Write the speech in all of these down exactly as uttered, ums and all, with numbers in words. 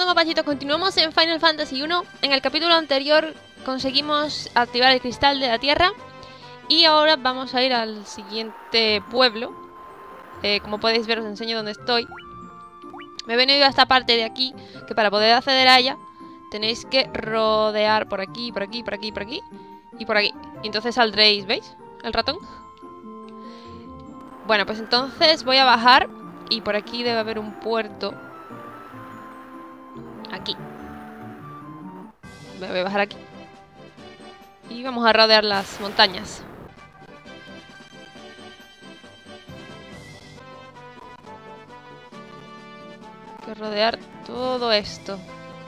pasando, mapachitos? Continuamos en Final Fantasy uno. En el capítulo anterior conseguimos activar el cristal de la tierra. Y ahora vamos a ir al siguiente pueblo. eh, Como podéis ver, os enseño dónde estoy. Me he venido a esta parte de aquí, que para poder acceder a ella tenéis que rodear por aquí, por aquí, por aquí, por aquí y por aquí. Y entonces saldréis, ¿veis? El ratón. Bueno, pues entonces voy a bajar. Y por aquí debe haber un puerto. Aquí. Me voy a bajar aquí. Y vamos a rodear las montañas. Hay que rodear todo esto.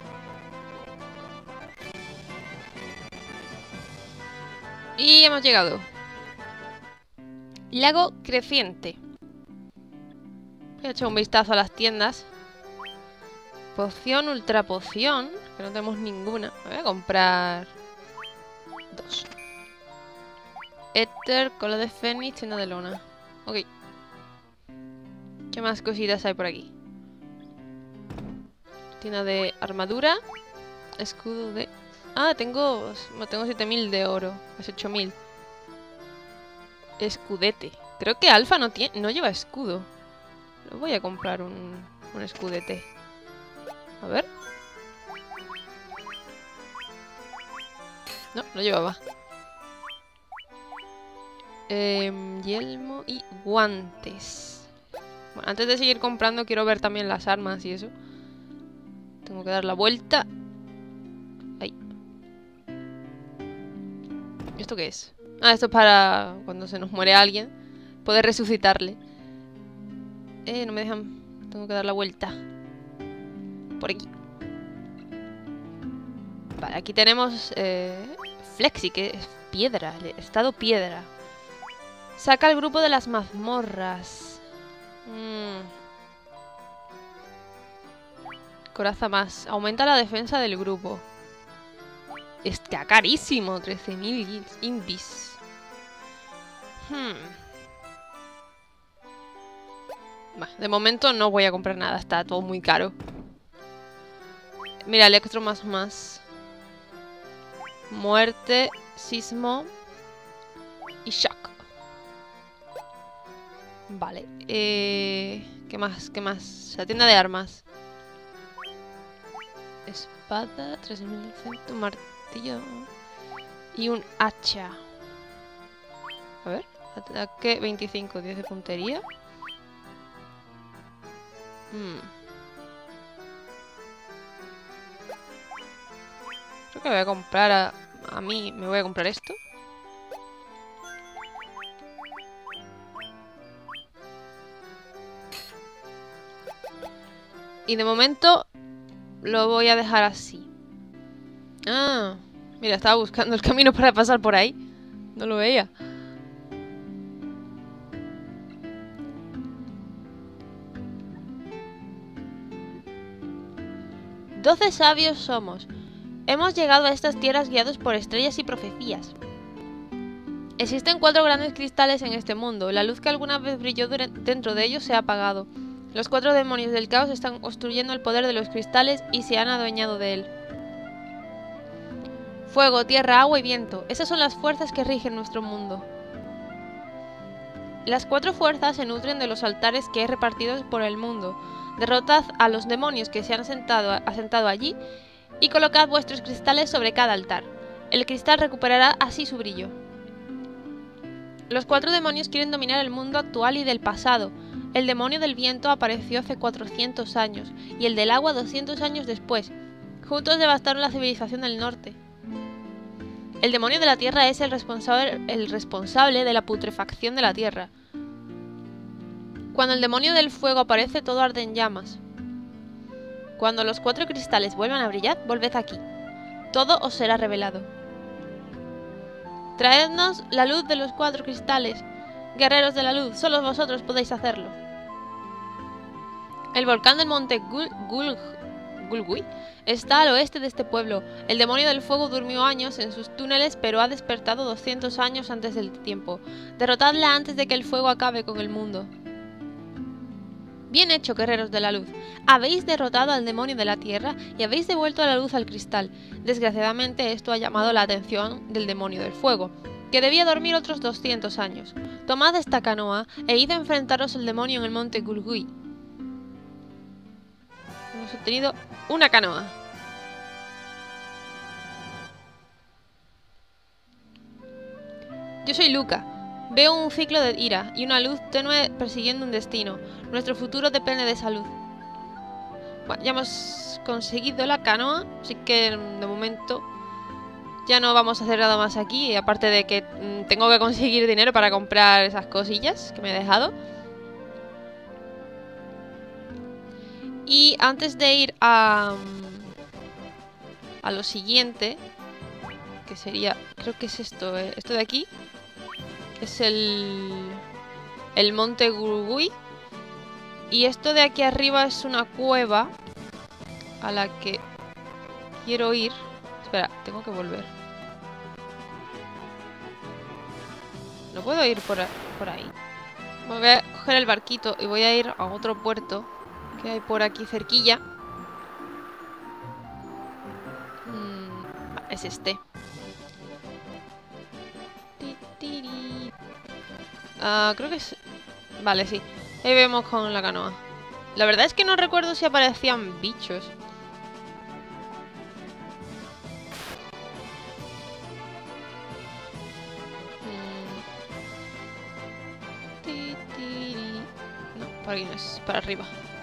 Y hemos llegado. Lago creciente. Voy a echar un vistazo a las tiendas. Poción, ultra poción. Que no tenemos ninguna. Me voy a comprar dos. Éter, cola de fénix, tienda de luna. Ok. ¿Qué más cositas hay por aquí? Tienda de armadura. Escudo de... Ah, tengo... Tengo siete mil de oro. Es ocho mil. Escudete. Creo que Alfa no, tiene, no lleva escudo. Voy a comprar un, un escudete. A ver. No, no llevaba. Eh, yelmo y guantes. Bueno, antes de seguir comprando quiero ver también las armas y eso. Tengo que dar la vuelta. Ahí. ¿Esto qué es? Ah, esto es para cuando se nos muere alguien poder resucitarle. Eh, no me dejan. Tengo que dar la vuelta. Por aquí. Vale, aquí tenemos eh, Flexi, que es piedra. Estado piedra. Saca el grupo de las mazmorras. Mm. Coraza más. Aumenta la defensa del grupo. Está carísimo. trece mil indies. Hmm. Bah, de momento no voy a comprar nada. Está todo muy caro. Mira, electro más más. Muerte, sismo y shock. Vale. Eh, ¿Qué más? ¿Qué más? La tienda de armas. Espada, tres mil ciento, martillo y un hacha. A ver. Ataque veinticinco, diez de puntería. Hmm. Creo que voy a comprar a, a mí. Me voy a comprar esto. Y de momento lo voy a dejar así. Ah, mira, estaba buscando el camino para pasar por ahí. No lo veía. Doce sabios somos. Hemos llegado a estas tierras guiados por estrellas y profecías. Existen cuatro grandes cristales en este mundo. La luz que alguna vez brilló dentro de ellos se ha apagado. Los cuatro demonios del caos están obstruyendo el poder de los cristales y se han adueñado de él. Fuego, tierra, agua y viento. Esas son las fuerzas que rigen nuestro mundo. Las cuatro fuerzas se nutren de los altares que he repartido por el mundo. Derrotad a los demonios que se han asentado, asentado allí y colocad vuestros cristales sobre cada altar. El cristal recuperará así su brillo. Los cuatro demonios quieren dominar el mundo actual y del pasado. El demonio del viento apareció hace cuatrocientos años y el del agua doscientos años después. Juntos devastaron la civilización del norte. El demonio de la tierra es el responsable, el responsable de la putrefacción de la tierra. Cuando el demonio del fuego aparece, todo arde en llamas. Cuando los cuatro cristales vuelvan a brillar, volved aquí. Todo os será revelado. Traednos la luz de los cuatro cristales. Guerreros de la luz, solo vosotros podéis hacerlo. El volcán del monte Gul Gul Gulgui está al oeste de este pueblo. El demonio del fuego durmió años en sus túneles, pero ha despertado doscientos años antes del tiempo. Derrotadla antes de que el fuego acabe con el mundo. Bien hecho, guerreros de la luz. Habéis derrotado al demonio de la tierra y habéis devuelto la luz al cristal. Desgraciadamente esto ha llamado la atención del demonio del fuego, que debía dormir otros doscientos años. Tomad esta canoa e id a enfrentaros al demonio en el monte Gulgui. Hemos obtenido una canoa. Yo soy Luca. Veo un ciclo de ira y una luz tenue persiguiendo un destino. Nuestro futuro depende de esa luz. Bueno, ya hemos conseguido la canoa, así que de momento ya no vamos a hacer nada más aquí. Aparte de que mmm, tengo que conseguir dinero para comprar esas cosillas que me he dejado. Y antes de ir a, a lo siguiente, que sería, creo que es esto, eh, esto de aquí. Es el, el monte Gurugui. Y esto de aquí arriba es una cueva a la que quiero ir. Espera, tengo que volver. No puedo ir por, por ahí. Voy a coger el barquito y voy a ir a otro puerto que hay por aquí cerquilla. Mm, es este. Uh, creo que es... Vale, sí. Ahí vemos con la canoa. La verdad es que no recuerdo si aparecían bichos. No, por aquí no es. Para arriba.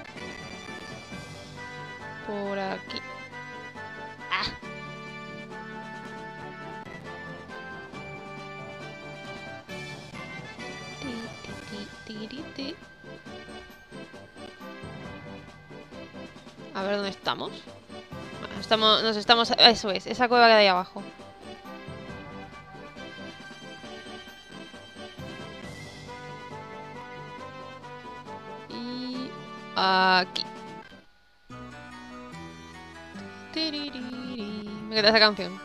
Por aquí. ¡Ah! A ver dónde estamos. Estamos, nos estamos, eso es, esa cueva que hay ahí abajo. Y aquí. Me encanta esa canción.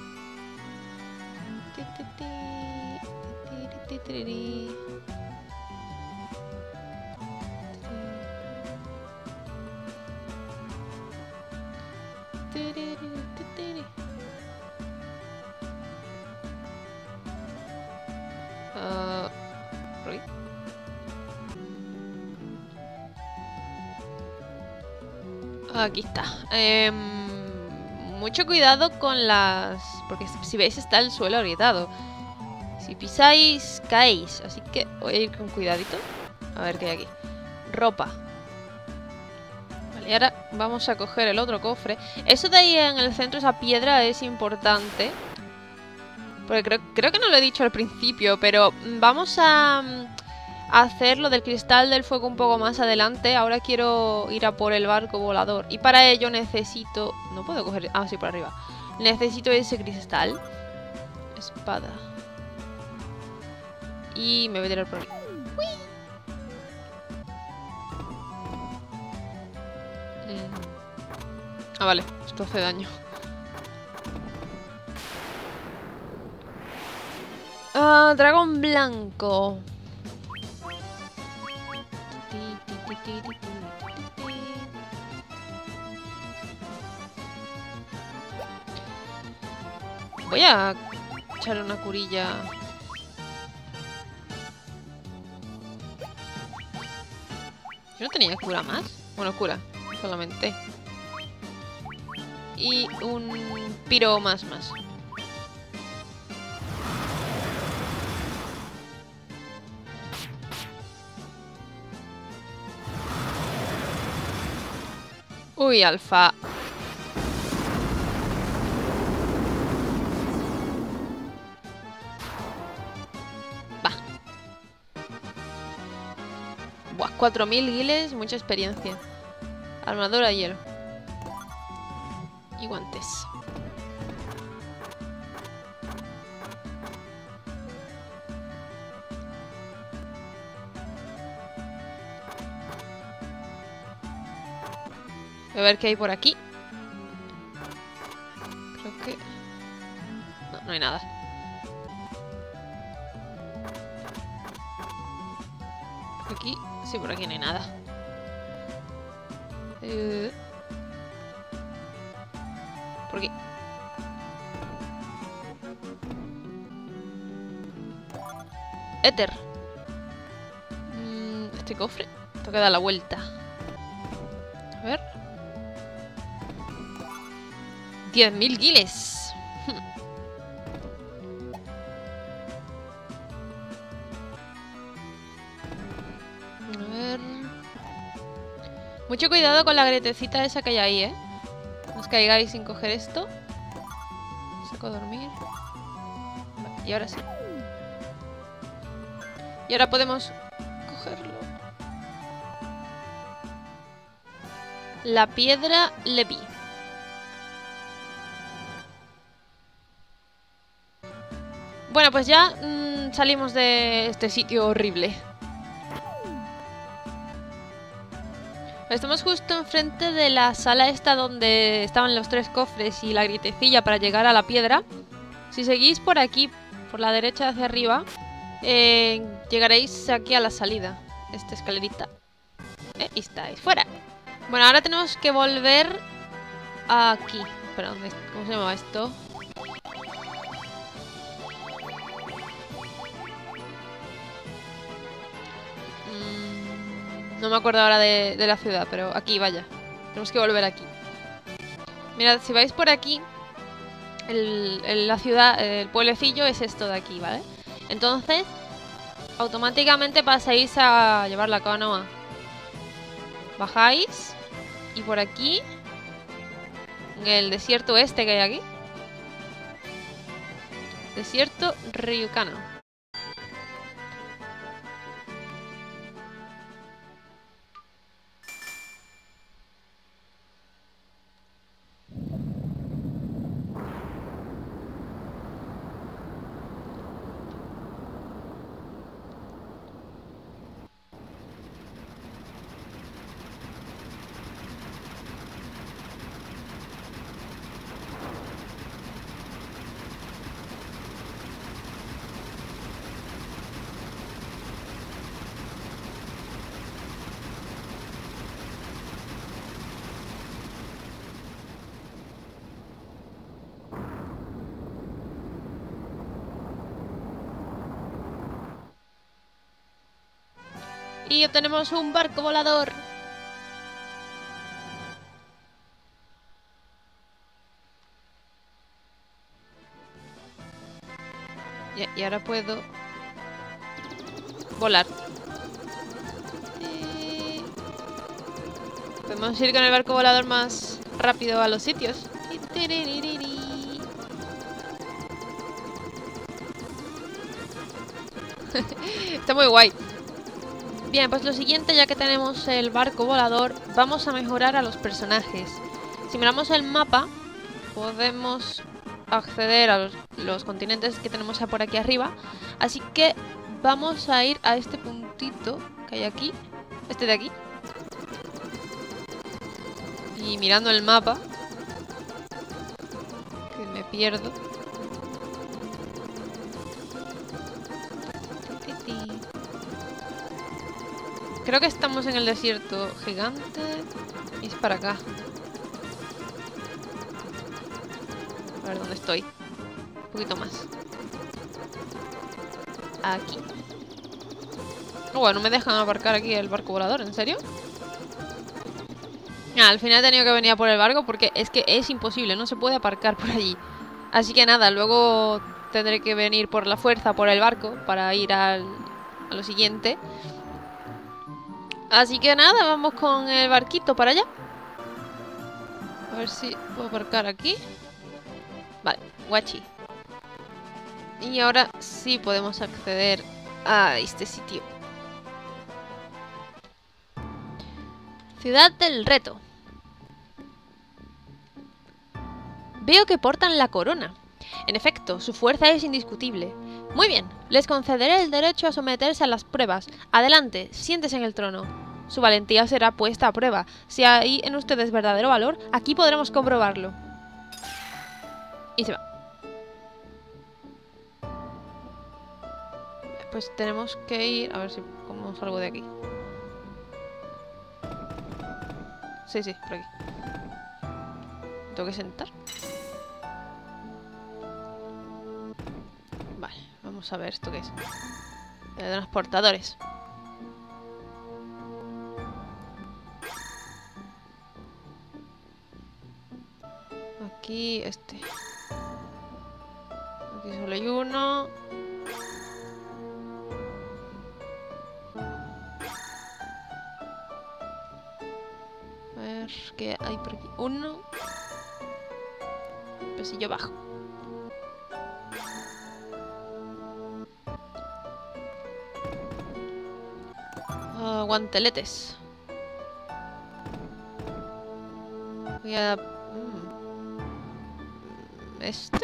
Uh, aquí está. Eh, mucho cuidado con las... Porque si veis está el suelo agrietado. Si pisáis, caéis. Así que voy a ir con cuidadito. A ver qué hay aquí. Ropa. Vale, y ahora vamos a coger el otro cofre. Eso de ahí en el centro, esa piedra, es importante. Porque creo, creo que no lo he dicho al principio, pero vamos a, a hacer lo del cristal del fuego un poco más adelante. Ahora quiero ir a por el barco volador. Y para ello necesito... No puedo coger... Ah, sí, por arriba. Necesito ese cristal. Espada. Y me voy a tirar por aquí. ¡Uy! Mm. Ah, vale. Esto hace daño. Ah, dragón blanco. Voy a echar una curilla. Yo no tenía cura más. Bueno, cura, solamente. Y un piro más más. Uy, alfa. Va. Buah, cuatro mil guiles, mucha experiencia. Armadura de hielo. Y guantes. Voy a ver qué hay por aquí. Creo que... No, no hay nada. Por aquí... Sí, por aquí no hay nada. Eh... ¿Por qué? Éter. Mm, este cofre. Tengo que dar la vuelta. A ver. diez mil guiles. A ver. Mucho cuidado con la grietecita esa que hay ahí, ¿eh? No os caigáis sin coger esto. Saco a dormir. Vale, y ahora sí. Y ahora podemos cogerlo. La piedra Levi. Bueno, pues ya mmm, salimos de este sitio horrible. Estamos justo enfrente de la sala esta donde estaban los tres cofres y la grietecilla para llegar a la piedra. Si seguís por aquí, por la derecha hacia arriba, eh, llegaréis aquí a la salida. Esta escalerita. Eh, y estáis fuera. Bueno, ahora tenemos que volver aquí. Pero, ¿cómo se llama esto? No me acuerdo ahora de, de la ciudad, pero aquí, vaya. Tenemos que volver aquí. Mirad, si vais por aquí, el, el, la ciudad, el pueblecillo es esto de aquí, ¿vale? Entonces, automáticamente pasáis a llevar la canoa. Bajáis. Y por aquí, en el desierto este que hay aquí. Desierto Ryukano. Y obtenemos un barco volador. Y, y ahora puedo volar. Y... podemos ir con el barco volador más rápido a los sitios. Está muy guay. Bien, pues lo siguiente, ya que tenemos el barco volador, vamos a mejorar a los personajes. Si miramos el mapa, podemos acceder a los, los continentes que tenemos por aquí arriba. Así que vamos a ir a este puntito que hay aquí, este de aquí. Y mirando el mapa, que me pierdo. Creo que estamos en el desierto gigante. Y es para acá. A ver dónde estoy. Un poquito más. Aquí. Oh, bueno, no me dejan aparcar aquí el barco volador, ¿en serio? Ah, al final he tenido que venir a por el barco porque es que es imposible, no se puede aparcar por allí. Así que nada, luego tendré que venir por la fuerza por el barco para ir al, a lo siguiente. Así que nada, vamos con el barquito para allá. A ver si puedo aparcar aquí. Vale, guachi. Y ahora sí podemos acceder a este sitio. Ciudad del reto. Veo que portan la corona. En efecto, su fuerza es indiscutible. Muy bien, les concederé el derecho a someterse a las pruebas. Adelante, siéntese en el trono. Su valentía será puesta a prueba. Si hay en ustedes verdadero valor, aquí podremos comprobarlo. Y se va. Pues tenemos que ir... a ver si cómo salgo de aquí. Sí, sí, por aquí. ¿Tengo que sentar? Vale, vamos a ver esto qué es. Transportadores. Aquí este. Aquí solo hay uno. A ver qué hay por aquí. Uno. Pasillo bajo. Uh, guanteletes. Voy a... Mm. ¿Este?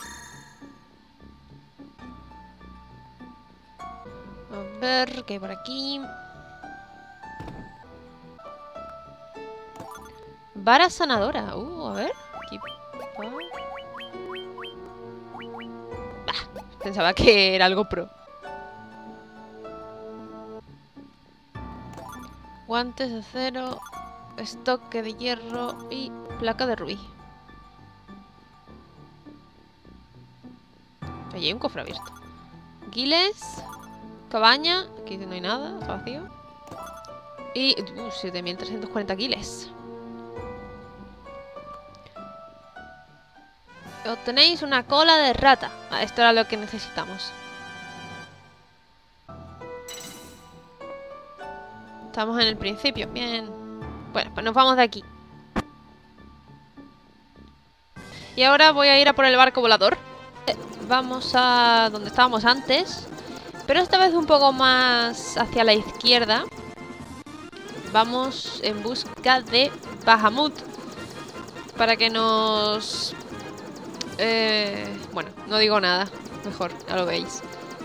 A ver, ¿qué hay por aquí? Vara sanadora. Uh, a ver. Aquí... Bah, pensaba que era algo pro. Guantes de acero, estoque de hierro y placa de rubí. Allí hay un cofre abierto. Guiles, cabaña, aquí no hay nada, está vacío. Y uh, siete mil trescientos cuarenta guiles. Obtenéis una cola de rata. Ah, esto era lo que necesitamos. Estamos en el principio, bien. Bueno, pues nos vamos de aquí. Y ahora voy a ir a por el barco volador. Eh, vamos a donde estábamos antes, pero esta vez un poco más hacia la izquierda. Vamos en busca de Bahamut, para que nos... Eh, bueno, no digo nada. Mejor, ya lo veis.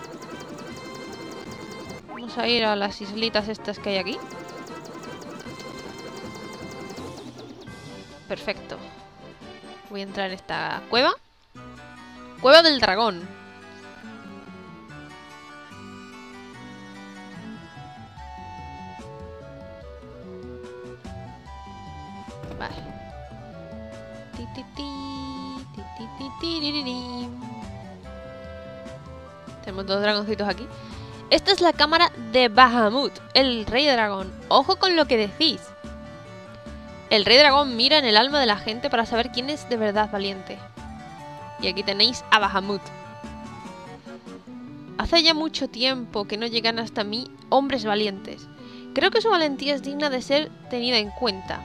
Vamos a ir a las islitas estas que hay aquí. Perfecto. Voy a entrar en esta cueva. Cueva del dragón. Vale. Ti, ti, ti, ti, ti, ti, ti, ti, ti. Tenemos dos dragoncitos aquí. Esta es la cámara de Bahamut, el rey dragón. Ojo con lo que decís. El rey dragón mira en el alma de la gente para saber quién es de verdad valiente. Y aquí tenéis a Bahamut. Hace ya mucho tiempo que no llegan hasta mí hombres valientes. Creo que su valentía es digna de ser tenida en cuenta.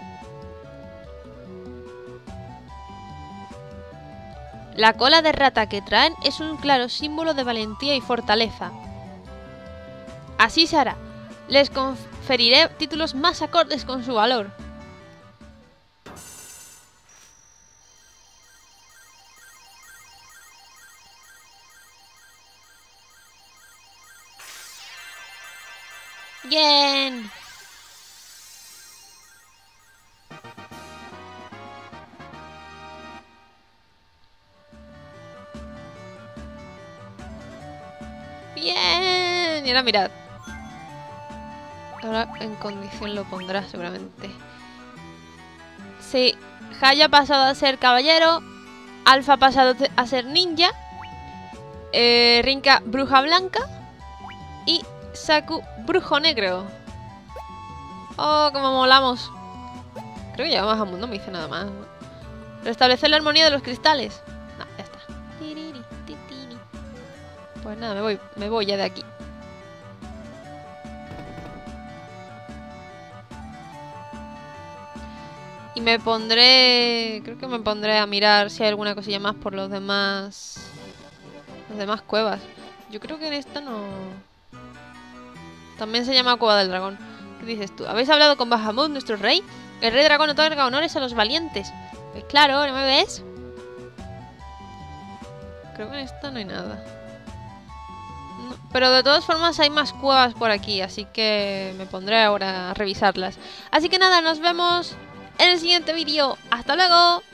La cola de rata que traen es un claro símbolo de valentía y fortaleza. Así se hará. Les conferiré títulos más acordes con su valor. Bien. Bien. Y ahora mirad. Ahora en condición lo pondrá seguramente. Sí, Haya ha pasado a ser caballero. Alfa ha pasado a ser ninja. Eh, Rinka, bruja blanca. Y Saku, brujo negro. Oh, como molamos. Creo que ya vamos a mundo, no me dice nada más. Restablecer la armonía de los cristales. No, ya está. Pues nada, me voy, me voy ya de aquí. Y me pondré... Creo que me pondré a mirar si hay alguna cosilla más por los demás... Las demás cuevas. Yo creo que en esta no... También se llama Cueva del Dragón. ¿Qué dices tú? ¿Habéis hablado con Bahamut, nuestro rey? El rey dragón otorga honores a los valientes. Pues claro, ¿no me ves? Creo que en esta no hay nada. No, pero de todas formas hay más cuevas por aquí, así que me pondré ahora a revisarlas. Así que nada, nos vemos en el siguiente vídeo. ¡Hasta luego!